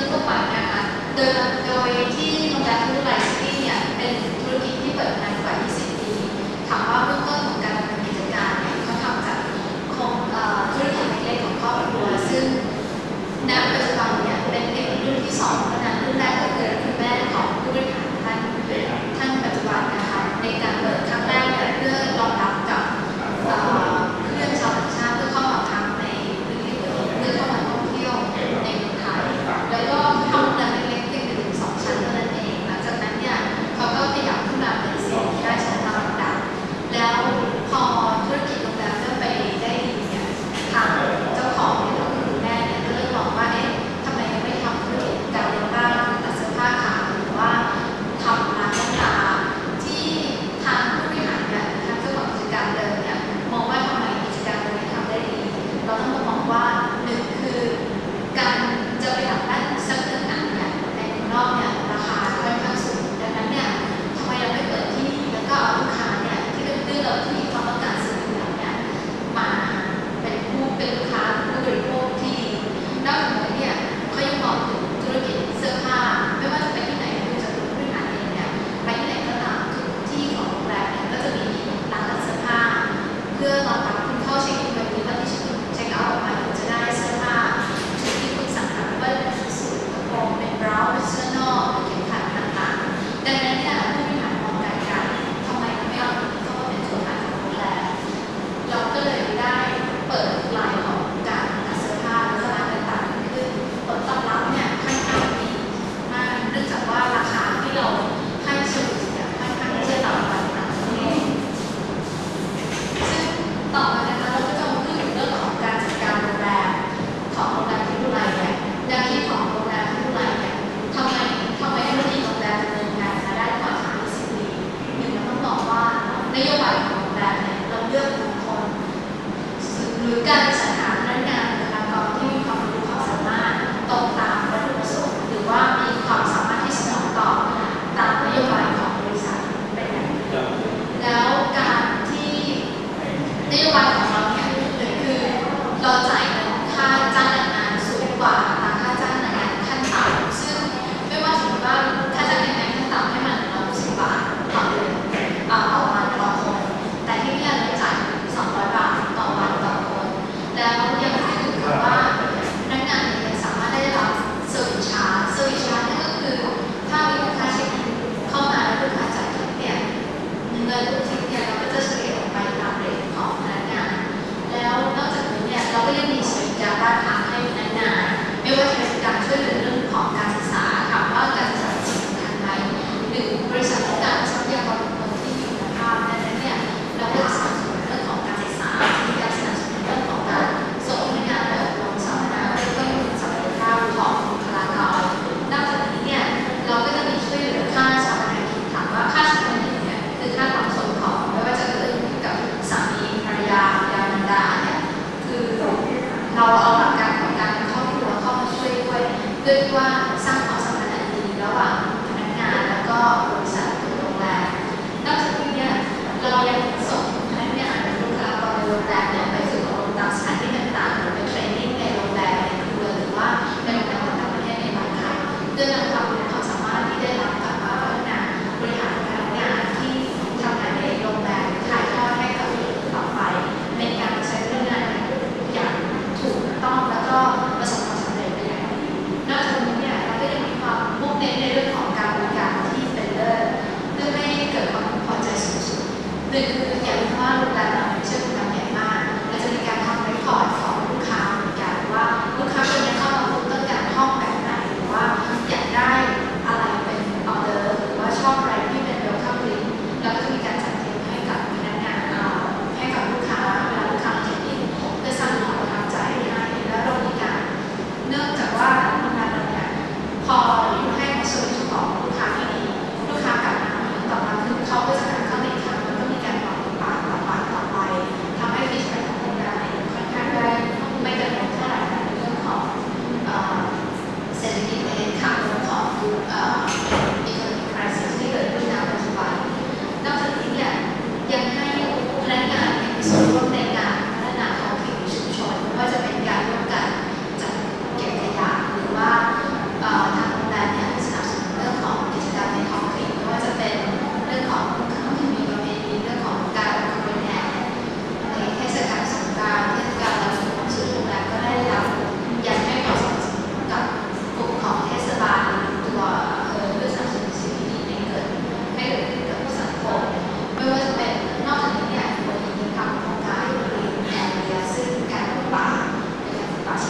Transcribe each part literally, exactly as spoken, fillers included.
ทั่วไปนะคะโดยโดยที่โรงแรมทูไลซิตี้เนี่ยเป็นธุรกิจที่เปิดมานานกว่ายี่สิบปีถามว่าเบื้องต้นของการดำเนินกิจการเนี่ยเขาทำจากของธุรกิจเล็กๆของครอบครัวซึ่งณปัจจุบันเนี่ยเป็นเด็กรุ่นที่สองเท่านั้นรุ่นแรกก็คือคุณแม่ของผู้บริหารท่านท่านปัจจุบันนะคะในการเปิดครั้งแรกเนี่ยเพื่อรองรับกับเพื่อนชาวต่างชาติเพื่อเข้ามาพักในพื้นที่เพื่อเข้ามาท่องเที่ยวในเมืองไทยแล้วก็ทำโรงแรมเล็กๆเพียงหนึ่งถึงสองชั้นเท่านั้นเองหลังจากนั้นเนี่ยเขาก็ขยับขึ้นมาเป็นสี่ได้ชั้นตามลำดับแล้วพอธุรกิจโรงแรมเริ่มไปได้ดีเนี่ยทางเจ้าของเนี่ยก็คือคุณแม่เนี่ยก็เริ่มบอกว่าเอ๊ะทำไมยังไม่ทำธุรกิจการเลี้ยงบ้านตัดเสื้อผ้าขายหรือว่าทำร้านน้ำตาที่ทางผู้บริหารเนี่ยทางเจ้าของกิจการเดิมเนี่ยมองว่าทำไมกิจการนี้ทำได้ดีเราต้องมองว่าหนึ่งคือการจะไปหลับบ้านสักหนึ่งหนังเนี่ยในเมืองนอกเนี่ยราคาค่อนข้างสูงดังนั้นเนี่ยทำไมเราไม่เปิดที่นี่แล้วก็เอาลูกค้าเนี่ยที่เป็นดื้อเราที่มีความต้องการซื้อเนี่ยมาเป็นผู้เป็นลูกค้าผู้บริโภคที่ดีนอกจากนี้เนี่ยเขายังบอกถึงธุรกิจเสื้อผ้าไม่ว่าจะไปที่ไหนดูจากผู้บริหารเองเนี่ยไปที่ไหนก็ตามทุกที่ของโรงแรมเนี่ยก็จะมีร้านตัดเสื้อผ้าเพื่อรองรับคุณเข้าเช็คอินวันนี้วันที่เช็คเอาท์ออกมาคุณจะได้เสื้อผ้าชุดที่คุณสั่งหาไม่ว่าจะเป็นสูทกระโปรงเป็นบราวน์เป็นเสื้อนอกเข็มขัดต่างๆดังนั้นเนี่ยผู้บริหารมองการการทำไมไม่เอาตรงนี้เข้ามาเป็นส่วนหนึ่งของโรงแรมเราก็เลยได้เปิดไลน์ของการตัดเสื้อผ้าและร้านต่างๆขึ้นผลตอบรับเนี่ยค่อนข้างดีมากเนื่องจากว่าราคาที่เราให้เฉลี่ยค่อนข้างที่จะต่ำกว่าต่างประเทศซึ่งต่อมานะคะเราก็จะมาพูดถึงเรื่องของการจัดการโรงแรมของโรงแรมที่ดูไลเนี่ยแนวคิดของโรงแรมที่ดูไลเนี่ยทำไมทำไมธุรกิจโรงแรมดำเนินงานมาได้กว่ายี่สิบปีหนึ่งเราต้องบอกว่านโยบายของโรงแรมเนี่ยเราเลือกบุคคลหรือการสรรหาพนักงานบุคลากรที่มีความรู้ความสามารถตรงตามวัตถุประสงค์หรือว่ามีความสามารถที่สนองตอบตามนโยบายของบริษัทเป็นอย่างดีแล้วการที่นโยบายของเราเนี่ยคือเราจ่ายเงินค่าจ้างแรงงานสูงกว่าอัตราค่าจ้างแรงงานขั้นต่ำซึ่งไม่ว่าสมมติว่าค่าจ้างแรงงานขั้นต่ำให้มันเราสิบบาทต่อเดือนต่อวันต่อคนแต่ที่นี่เราจ่ายสองร้อยบาทต่อวันต่อคนแล้วยังขึ้นอยู่กับว่าพนักงานเนี่ยสามารถได้รับเซอร์วิสชาร์จเซอร์วิสชาร์จนี่ก็คือถ้ามีลูกค้าเช็คอินเข้ามาแล้วลูกค้าจ่ายทิปเนี่ยเงินทุกทิปเนี่ยเราก็จะเฉลี่ยออกไปตามเรทของพนักงานแล้วนอกจากนี้เนี่ยเราก็ยังมีสวัสดิการด้านทางให้พนักงานไม่ว่าจะเป็นการช่วยเหลือเรื่องของการศึกษาถามว่าการศึกษาเป็นสิ่งสำคัญไหมหรือบริษัทต้องการทรัพยากรบุคคลที่มีคุณภาพดังนั้นเนี่ยเราก็จะสนับสนุนเรื่องของการศึกษามีการสนับสนุนเรื่องของการส่งพนักงานไปอบรมสัมมนาเพื่อเพิ่มศักยภาพของบุคลากรนอกจากนี้เนี่ยเราก็จะมีช่วยเหลือค่าชาปนกิจถามว่าค่าชาปนกิจเนี่ยคือค่าความสมของไม่ว่าจะเกิดขึ้นกับสามีภรรยาบิดามารดาเนี่ยคือเราเอาหลักการของการเป็นครอบครัวเข้ามาช่วยด้วยเพื่อที่ว่าสร้างความสัมพันธ์อันดีระหว่างพนักงานแล้วก็บริษัทหรือโรงแรมนอกจากนี้เนี่ยเรายังส่งพนักงานหรือลูกค้าในโรงแรมเนี่ยไปฝึกอบรมตามสถานที่ต่างๆหรือไปเทรนนิ่งในโรงแรมในครัวหรือว่าในโรงแรมต่างประเทศในบางครั้งเพื่อนำความรู้ความสามารถที่ได้รับกลับมาพัฒนาบริหารพนักงานที่ทำงานในโรงแรมถ่ายทอดให้กับคนอื่นต่อไปในการใช้พนักงานอย่างถูกต้องแล้วก็ประสบความสำเร็จเป็นอย่างดีนอกจากนี้เนี่ยเรา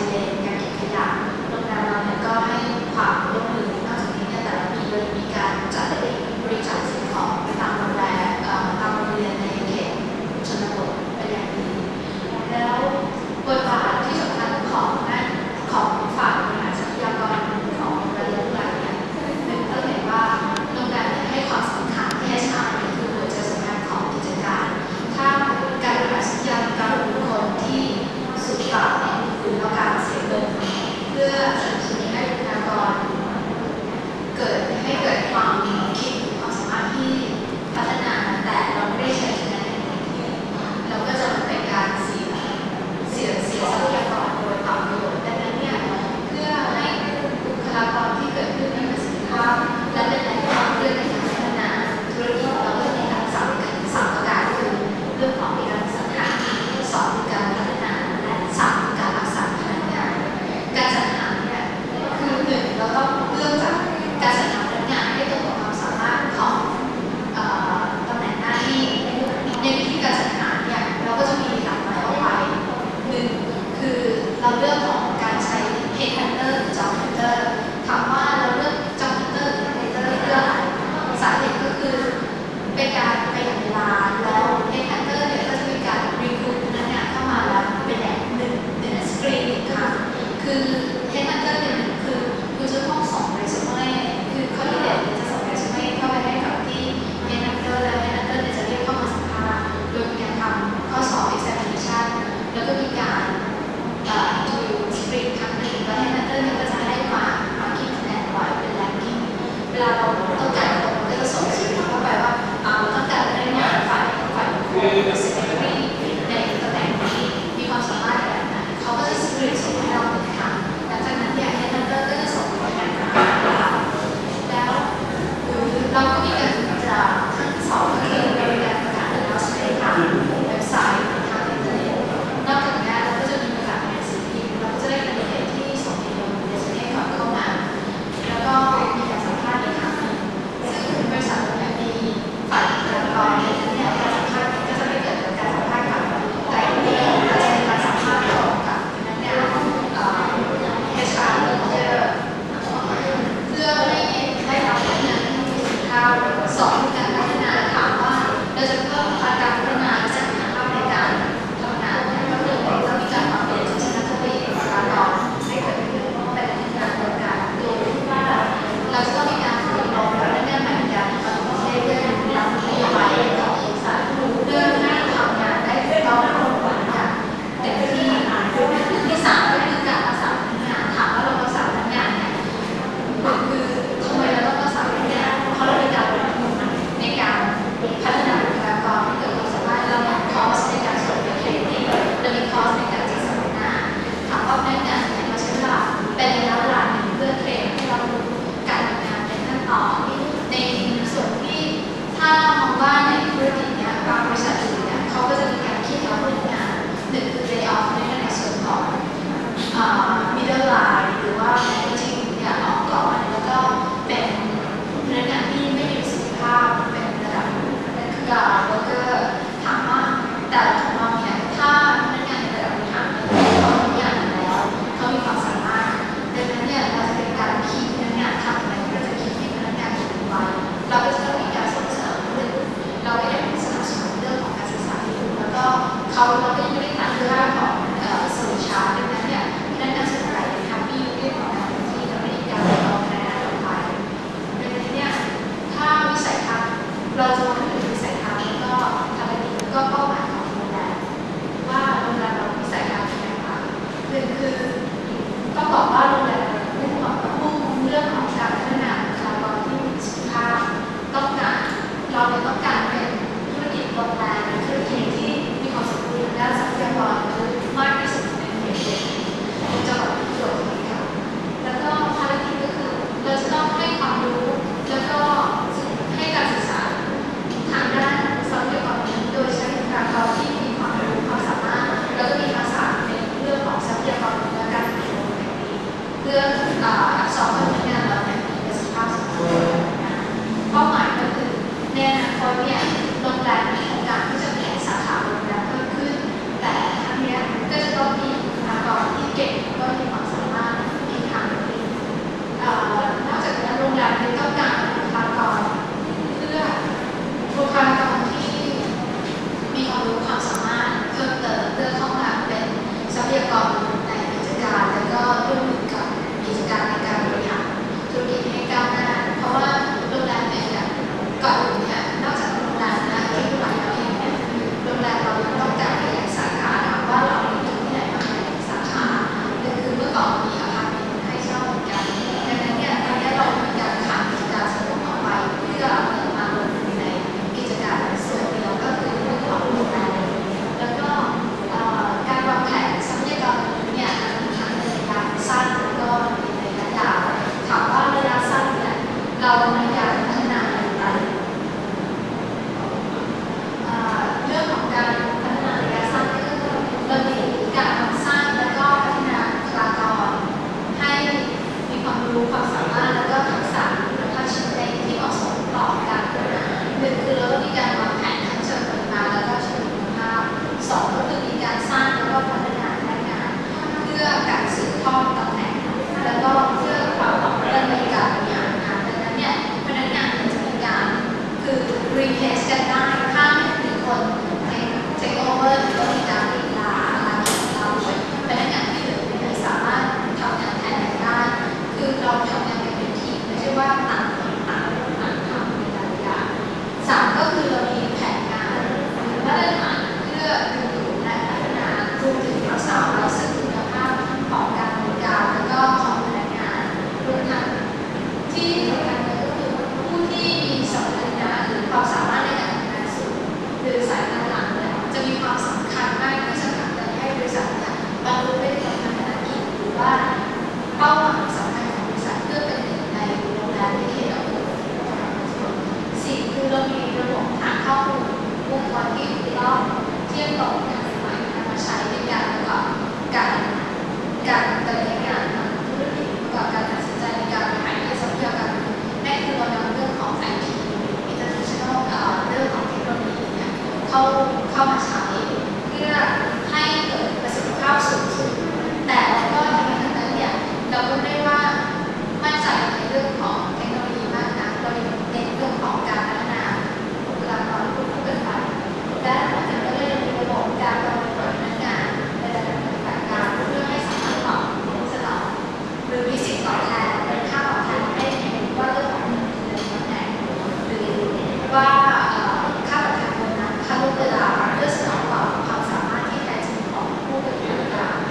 เลนการเก็บขยะโรงแรมเราเนี่ยก็ให้ความร่วมมือนอกจากนี้เนี่ยแต่ละปีเรามีการจัดบริจาคสิ่งของไปตามโรงแรมตามโรงเรียนในเขตชนบทเป็นอย่างดีแล้วบทบาทที่สำคัญของนั่นของฝ่ายบริหารทรัพยากรของโรงแรมโรงแรมเนี่ยเป็นก็เห็นว่าโรงแรมให้ความสำคัญที่ เอช อาร์ คือหัวใจสำคัญของกิจการถ้าการบริหารทรัพยากรบุคคลที่สุดปราดเนี่ยคือเราการเสียเงินเพื่อสนับสนุนให้บุคลากรเกิดให้เกิดความคิดความสามารถที่พัฒนาแต่เราไม่ได้ใช้ชนะในที่เราก็จะเป็นการเสียเสียเสียทรัพยากรโดยเปล่าประโยชน์ดังนั้นเนี่ยเพื่อให้บุคลากรที่เกิดขึ้นมีประสิทธิภาพและเป็นแหล่งความเรื่องในการพัฒนาธุรกิจเราก็มีการสามสามประการคือเรื่องของการสังหารสองคือการพัฒนาและสามคือการรักษาพนักงานการจัดหาเนี่ยคือหนึ่งเราต้องเลือกจากการจัดหาพนักงานให้ตรงกับความสามารถของตำแหน่งหน้าที่ในวิธีการจัดหาเนี่ยเราก็จะมีหลากหลายออกไปหนึ่งคือเราเลือกของการใช้ headhunter หรือ job hunter ถามว่าเราเลือก job hunter หรือ headhunter เพื่ออะไรสาเหตุก็คือเป็นการประหยัดเวลาแล้ว headhunter เนี่ยก็จะมีการ recruit พนักงานเข้ามาแล้วเป็นแบบหนึ่งหนึ่ง screening ค่ะคือ headhunter เนี่ยคือคุณจะต้องส่ง resume คือเขาที่เด็ดจะส่ง resume เข้าไปให้กับที่ headhunter แล้ว headhunter เนี่ยจะเรียกเข้ามาสัมภาษณ์โดยมีการทำข้อสอบ examination แล้วก็มีการดูสกรีนครั้งหนึ่งแล้ว headhunter เนี่ยก็จะให้มามาคิดคะแนนไว้เป็น ranking เวลาเราต้องการคนก็จะส่งชื่อเข้าไปว่าเราต้องการได้งานฝ่ายฝ่ายบุคคลหรือ secretary ในตำแหน่งนี้มีความสามารถแบบไหนเขาก็จะสกรีนส่งให้เราหนึ่งครั้งหลังจากนั้นเนี่ย headhunter ก็จะส่งผลงานมาให้เราแล้วหรือเราก็มีการศึกษาขั้นที่สองก็คือเรามีการประกาศแล้วใช้ทางเว็บไซต์ทางอินเทอร์เน็ตนอกจากนี้เราก็จะมีประกาศในหนังสือพิมพ์เราก็จะได้คะแนนที่ส่งอีเมลเรซูเม่ก่อนเข้ามาแล้วก็มีการสัมภาษณ์อีกครั้งหนึ่งซึ่งบริษัทเนี่ยมีฝ่ายบุคลากรเนี่ยการสัมภาษณ์ก็จะไม่เกิดจากการสัมภาษณ์กับไกด์เดียวก็จะเป็นการสัมภาษณ์กับพนักงานเอ่อ เอช อาร์ manager เพื่อให้ได้รับพนักงานที่มีประสิทธิภาพสองการพัฒนาถามว่าเราจะเพิ่มการพัฒนาศักยภาพในการทำงานเนี่ยก็คือเรามีการปรับเปลี่ยนทัศนคติบุคลากรให้เกิดขึ้นเป็นการดำเนินการโดยที่ว่าเราจะต้องมีการฝึกอบรมพนักงานใหม่ในการปฏิบัติเรื่องรับนโยบายของบริษัทเพื่อให้ทำงานได้ถูกต้องตรงต่ออย่างเต็มที่ที่สามก็คือการรักษาพนักงานถามว่าเรารักษาพนักงานเนี่ยคือทำไมเราต้องรักษาพนักงานเพราะเรามีการลงทุนในการพัฒนาบุคลากรที่เกิดความสามารถเรามีคอร์สในการส่งไปเทรนนิ่งเรามีคอร์สในการจัดสัมมนาถามว่าพนักงานเนี่ยมาใช้เวลาเป็นระยะเวลาหนึ่งเพื่อเทรนให้เรารู้การทำงานเป็นขั้นตอนในส่วนที่ถ้ามองว่าในธุรกิจเนี่ยบางบริษัทอื่นเนี่ยเขาก็จะมีการคิดเอาพนักงานหนึ่งคือ lay off ในส่วนของ middle line หรือว่า managing เนี่ยออกก่อนแล้วก็เป็นพนักงานที่ไม่มีประสิทธิภาพเป็นระดับเป็นคือการ worker ถามว่าแต่ของเราเนี่ยถ้าพนักงานในระดับบริหารเนี่ยเขาทำงานอยู่แล้วเขามีความสามารถดังนั้นเนี่ยเราจะเป็นการคิดพนักงานทำอะไรก็จะคิดให้พนักงานอยู่ไว้เราก็จะต้องมีการส่งเสริมเรื่องเราก็อยากสนับสนุนเรื่องของการศึกษาที่ถูกแล้วก็เขาเราก็ยังไม่ได้ตัดเรื่องของสมุนชาดังนั้นเนี่ยพนักงานส่วนใหญ่ทำที่อยู่ที่ของการที่จะไม่ได้การรองพนักงานต่อไปดังนั้นเนี่ยถ้าวิสัยทัศน์เราจะมองถึงวิสัยทัศน์แล้วก็ทำอะไรดีก็เป้าหมายของโรงแรมว่าโรงแรมเราวิสัยทัศน์ยังไงคะหนึ่งคือต้องบอกว่าโรงแรมมุ่งมุ่งเรื่องของการพัฒนาบุคลากรที่มีประสิทธิภาพต้องการเราเนี่ยต้องการเป็นธุรกิจโรงแรมเป็นธุรกิจที่มีความสมบูรณ์ด้านทรัพยากรมากที่สุดในประเทศจังหวัดประจวบคีรีขันธ์แล้วก็ภารกิจก็คือเราจะต้องให้ความรู้แล้วก็ให้การศึกษาทางด้านทรัพยากรโดยใช้บุคลากรที่มีความรู้ความสามารถแล้วก็มีทักษะในเรื่องของทรัพยากรและการดำเนินงานเพื่ออักษรพนักงานเราเนี่ยมีประสิทธิภาพสูงสุดเป้าหมายก็คือในอนาคตเนี่ยโรงแรมมีโครงการที่จะขยายสาขาโรงแรมเพิ่มขึ้นแต่ทั้งนี้ก็จะต้องมีบุคลากรที่เก่งก็มีเข้าเข้ามาใช้เพื่อให้เกิดประสิทธิภาพสูงสุดแต่เราก็ทั้งนี้ทั้งนั้นเนี่ยเราก็ไม่ว่ามั่นใจในเรื่องของเทคโนโลยีมากนะเราเน้นเรื่องของการพัฒนาบุคลากรผู้เกิดไปและหลังจากนั้นก็เลยมีระบบการประเมินผลพนักงานในระดับปฏิบัติการเพื่อให้สามารถตอบสนองหรือมีสิ่งตอบแทนเป็นค่าตอบแทนได้ในว่าเรื่องของเงินเดือนตำแหน่งหรือว่าค่าตอบแทนบนนั้นค่าลดเวลาเพื่อสนองตอบความสามารถที่แท้จริงของผู้ปฏิบัติการ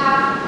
าพ